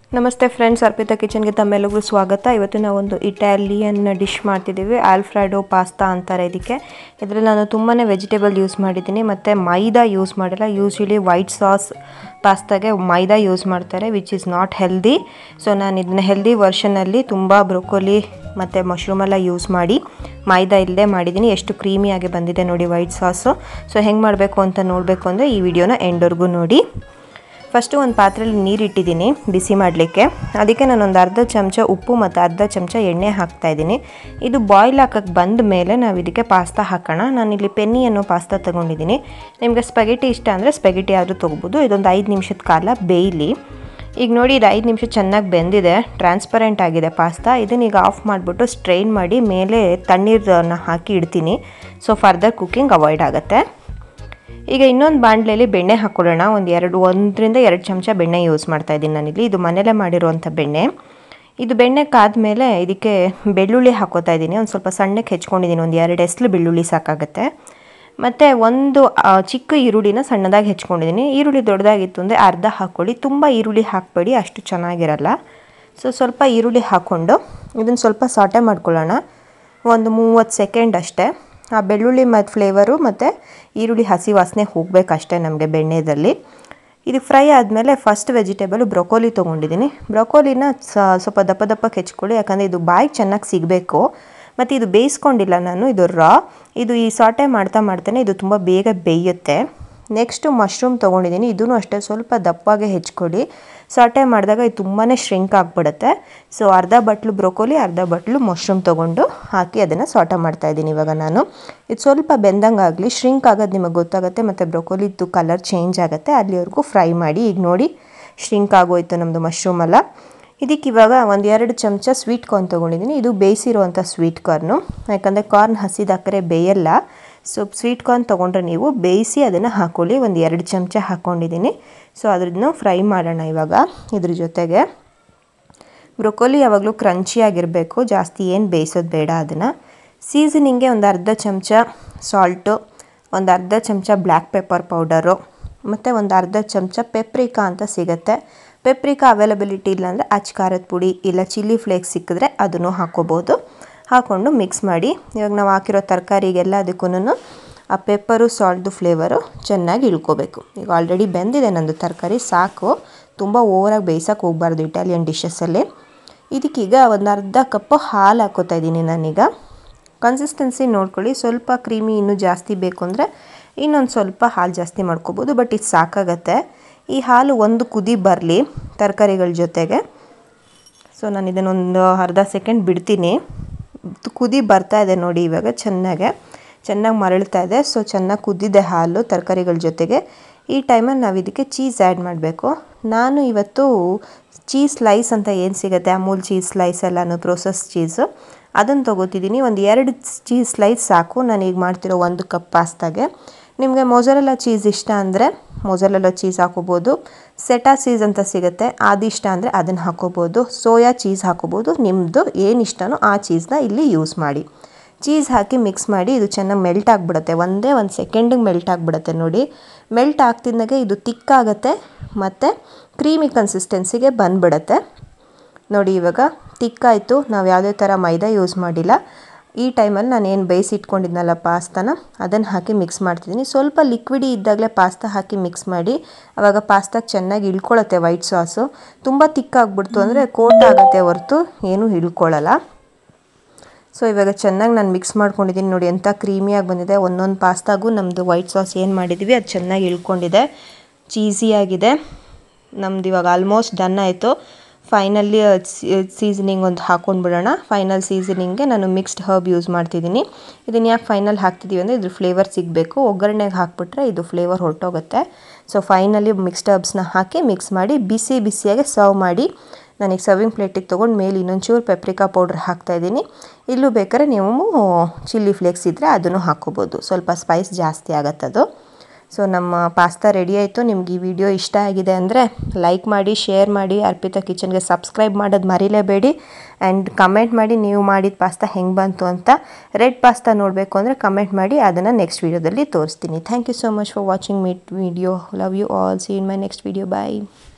ನಮಸ್ತೆ ಫ್ರೆಂಡ್ಸ್, ಅರ್ಪಿತಾ ಕಿಚನ್ಗೆ ತಮ್ಮೆಲ್ಲರಿಗೂ ಸ್ವಾಗತ. ಇವತ್ತು ನಾವು ಒಂದು ಇಟಾಲಿಯನ್ ಡಿಶ್ ಮಾಡ್ತಿದ್ದೀವಿ. ಆಲ್ಫ್ರೆಡೋ ಪಾಸ್ತಾ ಅಂತಾರೆ ಇದಕ್ಕೆ. ಇದರಲ್ಲಿ ನಾನು ತುಂಬಾ ವೆಜಿಟೇಬಲ್ ಯೂಸ್ ಮಾಡಿದ್ದೀನಿ ಮತ್ತು ಮೈದಾ ಯೂಸ್ ಮಾಡಿಲ್ಲ. ಯೂಶ್ವಲಿ ವೈಟ್ ಸಾಸ್ ಪಾಸ್ತಾಗೆ ಮೈದಾ ಯೂಸ್ ಮಾಡ್ತಾರೆ, which is not healthy. So ನಾನು ಇದನ್ನ ಹೆಲ್ದಿ ವರ್ಷನಲ್ಲಿ ತುಂಬ ಬ್ರೊಕೊಲಿ ಮತ್ತು ಮಶ್ರೂಮೆಲ್ಲ ಯೂಸ್ ಮಾಡಿ ಮೈದಾ ಇಲ್ಲದೆ ಮಾಡಿದ್ದೀನಿ. ಎಷ್ಟು ಕ್ರೀಮಿಯಾಗಿ ಬಂದಿದೆ ನೋಡಿ ವೈಟ್ ಸಾಸು. ಸೊ ಹೆಂಗೆ ಮಾಡಬೇಕು ಅಂತ ನೋಡಬೇಕು ಅಂದರೆ ಈ ವಿಡಿಯೋನ ಎಂಡ್ವರೆಗೂ ನೋಡಿ. ಫಸ್ಟು ಒಂದು ಪಾತ್ರೆಯಲ್ಲಿ ನೀರು ಇಟ್ಟಿದ್ದೀನಿ ಬಿಸಿ ಮಾಡಲಿಕ್ಕೆ. ಅದಕ್ಕೆ ನಾನೊಂದು ಅರ್ಧ ಚಮಚ ಉಪ್ಪು ಮತ್ತು ಅರ್ಧ ಚಮಚ ಎಣ್ಣೆ ಹಾಕ್ತಾಯಿದ್ದೀನಿ. ಇದು ಬಾಯ್ಲ್ ಹಾಕಕ್ಕೆ ಬಂದ ಮೇಲೆ ನಾವು ಇದಕ್ಕೆ ಪಾಸ್ತಾ ಹಾಕೋಣ. ನಾನಿಲ್ಲಿ ಪೆನ್ನಿ ಅನ್ನೋ ಪಾಸ್ತಾ ತೊಗೊಂಡಿದ್ದೀನಿ. ನಿಮಗೆ ಸ್ಪೆಗೆಟಿ ಇಷ್ಟ ಅಂದರೆ ಸ್ಪೆಗೆಟಿ ಆದರೂ ತೊಗೋಬೋದು. ಇದೊಂದು 5 ನಿಮಿಷದ ಕಾಲ ಬೇಯಲಿ. ಈಗ ನೋಡಿ, ಇದು 5 ನಿಮಿಷ ಚೆನ್ನಾಗಿ ಬೆಂದಿದೆ, ಟ್ರಾನ್ಸ್ಪರೆಂಟ್ ಆಗಿದೆ ಪಾಸ್ತಾ. ಇದನ್ನೀಗ ಆಫ್ ಮಾಡಿಬಿಟ್ಟು ಸ್ಟ್ರೈನ್ ಮಾಡಿ ಮೇಲೆ ತಣ್ಣೀರನ್ನ ಹಾಕಿ ಇಡ್ತೀನಿ. ಸೊ ಫರ್ದರ್ ಕುಕ್ಕಿಂಗ್ ಅವಾಯ್ಡ್ ಆಗುತ್ತೆ. ಈಗ ಇನ್ನೊಂದು ಬಾಣಲೆಯಲ್ಲಿ ಬೆಣ್ಣೆ ಹಾಕ್ಕೊಳ್ಳೋಣ. 1 ರಿಂದ 2 ಚಮಚ ಬೆಣ್ಣೆ ಯೂಸ್ ಮಾಡ್ತಾಯಿದ್ದೀನಿ ನಾನಿಲ್ಲಿ. ಇದು ಮನೇಲೇ ಮಾಡಿರುವಂಥ ಬೆಣ್ಣೆ. ಇದು ಬೆಣ್ಣೆ ಕಾದ್ಮೇಲೆ ಇದಕ್ಕೆ ಬೆಳ್ಳುಳ್ಳಿ ಹಾಕೋತಾ ಇದ್ದೀನಿ. ಒಂದು ಸ್ವಲ್ಪ ಸಣ್ಣಕ್ಕೆ ಹೆಚ್ಕೊಂಡಿದ್ದೀನಿ. 1-2 ಎಸ್ಲು ಬೆಳ್ಳುಳ್ಳಿ ಸಾಕಾಗುತ್ತೆ. ಮತ್ತು ಒಂದು ಚಿಕ್ಕ ಈರುಳ್ಳಿನ ಸಣ್ಣದಾಗಿ ಹೆಚ್ಕೊಂಡಿದ್ದೀನಿ. ಈರುಳ್ಳಿ ದೊಡ್ಡದಾಗಿತ್ತು ಅಂದರೆ ಅರ್ಧ ಹಾಕ್ಕೊಳ್ಳಿ. ತುಂಬ ಈರುಳ್ಳಿ ಹಾಕಬೇಡಿ, ಅಷ್ಟು ಚೆನ್ನಾಗಿರಲ್ಲ. ಸೊ ಸ್ವಲ್ಪ ಈರುಳ್ಳಿ ಹಾಕ್ಕೊಂಡು ಇದನ್ನು ಸ್ವಲ್ಪ ಸಾಟೆ ಮಾಡ್ಕೊಳ್ಳೋಣ. ಒಂದು 30 ಸೆಕೆಂಡ್ ಅಷ್ಟೇ. ಆ ಬೆಳ್ಳುಳ್ಳಿ ಮತ್ತು ಫ್ಲೇವರು ಮತ್ತು ಈರುಳ್ಳಿ ಹಸಿ ವಾಸನೆ ಹೋಗಬೇಕಷ್ಟೇ ನಮಗೆ ಬೆಣ್ಣೆದಲ್ಲಿ. ಇದು ಫ್ರೈ ಆದಮೇಲೆ ಫಸ್ಟ್ ವೆಜಿಟೇಬಲು ಬ್ರೊಕೊಲಿ ತೊಗೊಂಡಿದ್ದೀನಿ. ಬ್ರೊಕೊಲಿನ ಸ್ವಲ್ಪ ದಪ್ಪಕ್ಕೆ ಹೆಚ್ಕೊಳ್ಳಿ, ಯಾಕಂದರೆ ಇದು ಬಾಯಿಗೆ ಚೆನ್ನಾಗಿ ಸಿಗಬೇಕು. ಮತ್ತು ಇದು ಬೇಯಿಸ್ಕೊಂಡಿಲ್ಲ ನಾನು, ಇದು ರಾ. ಇದು ಈ ಸಾಟೆ ಮಾಡ್ತಾನೆ ಇದು ತುಂಬ ಬೇಗ ಬೇಯುತ್ತೆ. ನೆಕ್ಸ್ಟು ಮಶ್ರೂಮ್ ತೊಗೊಂಡಿದ್ದೀನಿ. ಇದೂ ಅಷ್ಟೇ ಸ್ವಲ್ಪ ದಪ್ಪಗೆ ಹೆಚ್ಕೊಳ್ಳಿ. ಸಾಟೆ ಮಾಡಿದಾಗ ಇದು ತುಂಬಾ ಶ್ರಿಂಕ್ ಆಗಿಬಿಡುತ್ತೆ. ಸೊ ಅರ್ಧ ಬಟ್ಲು ಬ್ರೊಕೊಲಿ, ಅರ್ಧ ಬಟ್ಲು ಮಶ್ರೂಮ್ ತೊಗೊಂಡು ಹಾಕಿ ಅದನ್ನು ಸಾಟೆ ಮಾಡ್ತಾಯಿದ್ದೀನಿ ಇವಾಗ ನಾನು. ಇದು ಸ್ವಲ್ಪ ಬೆಂದಂಗೆ ಆಗಲಿ, ಶ್ರಿಂಕ್ ಆಗೋದು ನಿಮಗೆ ಗೊತ್ತಾಗುತ್ತೆ ಮತ್ತು ಬ್ರೊಕೊಲಿದ್ದು ಕಲರ್ ಚೇಂಜ್ ಆಗುತ್ತೆ. ಅಲ್ಲಿವರೆಗೂ ಫ್ರೈ ಮಾಡಿ. ಈಗ ನೋಡಿ, ಶ್ರಿಂಕ್ ಆಗೋಯ್ತು ನಮ್ಮದು ಮಶ್ರೂಮೆಲ್ಲ. ಇದಕ್ಕೆ ಇವಾಗ 1-2 ಚಮಚ ಸ್ವೀಟ್ ಕಾರ್ನ್ ತೊಗೊಂಡಿದ್ದೀನಿ. ಇದು ಬೇಯಿಸಿರುವಂಥ ಸ್ವೀಟ್ ಕಾರ್ನು, ಯಾಕಂದರೆ ಕಾರ್ನ್ ಹಸಿದಾಕರೆ ಬೇಯಲ್ಲ. ಸೊ ಸ್ವೀಟ್ ಕಾರ್ನ್ ತೊಗೊಂಡ್ರೆ ನೀವು ಬೇಯಿಸಿ ಅದನ್ನು ಹಾಕ್ಕೊಳ್ಳಿ. 1-2 ಚಮಚ ಹಾಕ್ಕೊಂಡಿದ್ದೀನಿ. ಸೊ ಅದನ್ನು ಫ್ರೈ ಮಾಡೋಣ ಇವಾಗ. ಇದ್ರ ಜೊತೆಗೆ ಬ್ರೊಕೊಲಿ ಯಾವಾಗಲೂ ಕ್ರಂಚಿಯಾಗಿರಬೇಕು, ಜಾಸ್ತಿ ಏನು ಬೇಯಿಸೋದು ಬೇಡ. ಅದನ್ನು ಸೀಸನಿಂಗೆ ಒಂದು ಅರ್ಧ ಚಮಚ ಸಾಲ್ಟು, ಒಂದು ಅರ್ಧ ಚಮಚ ಬ್ಲ್ಯಾಕ್ ಪೆಪ್ಪರ್ ಪೌಡರು ಮತ್ತು ಒಂದು ಅರ್ಧ ಚಮಚ ಪೆಪ್ರಿಕಾ ಅಂತ ಸಿಗುತ್ತೆ. ಪೆಪ್ರಿಕಾ ಅವೈಲಬಿಲಿಟಿ ಇಲ್ಲಾಂದರೆ ಖಾರದ ಪುಡಿ ಇಲ್ಲ ಚಿಲ್ಲಿ ಫ್ಲೇಕ್ಸ್ ಸಿಕ್ಕಿದ್ರೆ ಅದನ್ನು ಹಾಕ್ಕೋಬೋದು. ಹಾಕ್ಕೊಂಡು ಮಿಕ್ಸ್ ಮಾಡಿ. ಇವಾಗ ನಾವು ಹಾಕಿರೋ ತರಕಾರಿಗೆಲ್ಲ ಅದಕ್ಕೂ ಆ ಪೆಪ್ಪರು ಸಾಲ್ಟ್ದು ಫ್ಲೇವರು ಚೆನ್ನಾಗಿ ಇಳ್ಕೋಬೇಕು. ಈಗ ಆಲ್ರೆಡಿ ಬೆಂದಿದೆ ನಂದು ತರಕಾರಿ, ಸಾಕು. ತುಂಬ ಓವರಾಗಿ ಬೇಯಿಸೋಕೆ ಹೋಗಬಾರ್ದು ಇಟಾಲಿಯನ್ ಡಿಶಸ್ಸಲ್ಲಿ. ಇದಕ್ಕೀಗ ಒಂದು ಅರ್ಧ ಕಪ್ಪು ಹಾಲು ಹಾಕ್ಕೋತಾ ಇದ್ದೀನಿ ನಾನೀಗ. ಕನ್ಸಿಸ್ಟೆನ್ಸಿ ನೋಡ್ಕೊಳ್ಳಿ. ಸ್ವಲ್ಪ ಕ್ರೀಮಿ ಇನ್ನೂ ಜಾಸ್ತಿ ಬೇಕು ಅಂದರೆ ಇನ್ನೊಂದು ಸ್ವಲ್ಪ ಹಾಲು ಜಾಸ್ತಿ ಮಾಡ್ಕೋಬೋದು, ಬಟ್ ಇದು ಸಾಕಾಗತ್ತೆ. ಈ ಹಾಲು ಒಂದು ಕುದಿ ಬರಲಿ ತರಕಾರಿಗಳ ಜೊತೆಗೆ. ಸೊ ನಾನು ಇದನ್ನೊಂದು ಅರ್ಧ ಸೆಕೆಂಡ್ ಬಿಡ್ತೀನಿ. ಕುದಿ ಬರ್ತಾ ಇದೆ ನೋಡಿ, ಇವಾಗ ಚೆನ್ನಾಗಿ ಮರಳ್ತಾ ಇದೆ. ಸೊ ಚೆನ್ನಾಗಿ ಕುದ್ದಿದೆ ಹಾಲು ತರಕಾರಿಗಳ ಜೊತೆಗೆ. ಈ ಟೈಮಲ್ಲಿ ನಾವು ಇದಕ್ಕೆ ಚೀಸ್ ಆ್ಯಡ್ ಮಾಡಬೇಕು. ನಾನು ಇವತ್ತು ಚೀಸ್ ಸ್ಲೈಸ್ ಅಂತ ಏನು ಸಿಗುತ್ತೆ, ಅಮೂಲ್ ಚೀಸ್ ಸ್ಲೈಸ್ ಎಲ್ಲನೂ ಪ್ರೋಸೆಸ್ ಚೀಸು, ಅದನ್ನು ತೊಗೋತಿದ್ದೀನಿ. 1-2 ಚೀಸ್ ಸ್ಲೈಸ್ ಸಾಕು ನಾನೀಗ ಮಾಡ್ತಿರೋ 1 ಕಪ್ ಪಾಸ್ತಾಗೆ. ನಿಮಗೆ ಮೊಜರೆಲ್ಲಾ ಚೀಸ್ ಇಷ್ಟ ಅಂದರೆ ಮೊಜರೆಲ್ಲಾ ಚೀಸ್ ಹಾಕೋಬೋದು. ಸೆಟಾ ಚೀಸ್ ಅಂತ ಸಿಗುತ್ತೆ, ಅದಿಷ್ಟ ಅಂದರೆ ಅದನ್ನು ಹಾಕೋಬೋದು. ಸೋಯಾ ಚೀಸ್ ಹಾಕೋಬೋದು. ನಿಮ್ಮದು ಏನು ಇಷ್ಟನೋ ಆ ಚೀಸ್ನ ಇಲ್ಲಿ ಯೂಸ್ ಮಾಡಿ. ಚೀಸ್ ಹಾಕಿ ಮಿಕ್ಸ್ ಮಾಡಿ. ಇದು ಚೆನ್ನಾಗಿ ಮೆಲ್ಟ್ ಆಗಿಬಿಡುತ್ತೆ. 1 ಸೆಕೆಂಡಿಗೆ ಮೆಲ್ಟ್ ಆಗಿಬಿಡುತ್ತೆ ನೋಡಿ. ಮೆಲ್ಟ್ ಆಗ್ತಿದ್ದಾಗೆ ಇದು ತಿಕ್ಕಾಗುತ್ತೆ ಮತ್ತು ಕ್ರೀಮಿ ಕನ್ಸಿಸ್ಟೆನ್ಸಿಗೆ ಬಂದುಬಿಡುತ್ತೆ ನೋಡಿ. ಇವಾಗ ತಿಕ್ಕಾಯಿತು. ನಾವು ಯಾವುದೇ ಥರ ಮೈದಾ ಯೂಸ್ ಮಾಡಿಲ್ಲ. ಈ ಟೈಮಲ್ಲಿ ನಾನು ಏನು ಬೇಯಿಸಿಟ್ಕೊಂಡಿದ್ನಲ್ಲ ಪಾಸ್ತಾನ, ಅದನ್ನು ಹಾಕಿ ಮಿಕ್ಸ್ ಮಾಡ್ತಿದ್ದೀನಿ. ಸ್ವಲ್ಪ ಲಿಕ್ವಿಡಿ ಇದ್ದಾಗಲೇ ಪಾಸ್ತಾ ಹಾಕಿ ಮಿಕ್ಸ್ ಮಾಡಿ. ಆವಾಗ ಪಾಸ್ತಾಗೆ ಚೆನ್ನಾಗಿ ಇಳ್ಕೊಳ್ಳುತ್ತೆ ವೈಟ್ ಸಾಸು. ತುಂಬ ತಿಕ್ಕಾಗ್ಬಿಡ್ತು ಅಂದರೆ ಕೋಟ್ ಆಗುತ್ತೆ ಹೊರತು ಏನೂ ಇಳ್ಕೊಳ್ಳಲ್ಲ. ಸೊ ಇವಾಗ ಚೆನ್ನಾಗಿ ನಾನು ಮಿಕ್ಸ್ ಮಾಡ್ಕೊಂಡಿದ್ದೀನಿ ನೋಡಿ, ಎಂಥ ಕ್ರೀಮಿಯಾಗಿ ಬಂದಿದೆ. ಒಂದೊಂದು ಪಾಸ್ತಾಗೂ ನಮ್ಮದು ವೈಟ್ ಸಾಸ್ ಏನು ಮಾಡಿದ್ದೀವಿ ಅದು ಚೆನ್ನಾಗಿ ಇಳ್ಕೊಂಡಿದೆ, ಚೀಸಿಯಾಗಿದೆ. ನಮ್ದು ಇವಾಗ ಆಲ್ಮೋಸ್ಟ್ ಡನ್ ಆಯಿತು. ಫೈನಲಿ ಸೀಸನಿಂಗ್ ಒಂದು ಹಾಕ್ಕೊಂಡು ಬಿಡೋಣ. ಫೈನಲ್ ಸೀಸನಿಂಗ್ಗೆ ನಾನು ಮಿಕ್ಸ್ಡ್ ಹರ್ಬ್ ಯೂಸ್ ಮಾಡ್ತಿದ್ದೀನಿ. ಇದನ್ನು ಯಾಕೆ ಫೈನಲ್ ಹಾಕ್ತಿದ್ದೀವಿ ಅಂದರೆ ಇದ್ರ ಫ್ಲೇವರ್ ಸಿಗಬೇಕು. ಒಗ್ಗರಣೆಗೆ ಹಾಕ್ಬಿಟ್ರೆ ಇದು ಫ್ಲೇವರ್ ಹೊರಟೋಗುತ್ತೆ. ಸೊ ಫೈನಲಿ ಮಿಕ್ಸ್ಡ್ ಹರ್ಬ್ಸ್ನ ಹಾಕಿ ಮಿಕ್ಸ್ ಮಾಡಿ ಬಿಸಿಯಾಗಿ ಸರ್ವ್ ಮಾಡಿ. ನಾನೀಗ ಸರ್ವಿಂಗ್ ಪ್ಲೇಟಿಗೆ ತೊಗೊಂಡು ಮೇಲೆ ಇನ್ನೊಂಚೂರು ಪೆಪ್ರಿಕಾ ಪೌಡ್ರ್ ಹಾಕ್ತಾಯಿದ್ದೀನಿ. ಇಲ್ಲೂ ಬೇಕಾದ್ರೆ ನೀವು ಚಿಲ್ಲಿ ಫ್ಲೇಕ್ಸ್ ಇದ್ದರೆ ಅದನ್ನು ಹಾಕ್ಕೋಬೋದು, ಸ್ವಲ್ಪ ಸ್ಪೈಸ್ ಜಾಸ್ತಿ ಆಗುತ್ತದು. ಸೊ ನಮ್ಮ ಪಾಸ್ತಾ ರೆಡಿ ಆಯಿತು. ನಿಮ್ಗೆ ಈ ವಿಡಿಯೋ ಇಷ್ಟ ಆಗಿದೆ ಅಂದರೆ ಲೈಕ್ ಮಾಡಿ, ಶೇರ್ ಮಾಡಿ, ಅರ್ಪಿತಾ ಕಿಚನ್ಗೆ ಸಬ್ಸ್ಕ್ರೈಬ್ ಮಾಡೋದು ಮರಿಲೇಬೇಡಿ. ಆ್ಯಂಡ್ ಕಮೆಂಟ್ ಮಾಡಿ ನೀವು ಮಾಡಿದ ಪಾಸ್ತಾ ಹೆಂಗೆ ಬಂತು ಅಂತ. ರೆಡ್ ಪಾಸ್ತಾ ನೋಡಬೇಕು ಅಂದರೆ ಕಮೆಂಟ್ ಮಾಡಿ, ಅದನ್ನು ನೆಕ್ಸ್ಟ್ ವೀಡಿಯೋದಲ್ಲಿ ತೋರಿಸ್ತೀನಿ. Thank you so much for watching my video. Love you all. See in my next video. Bye.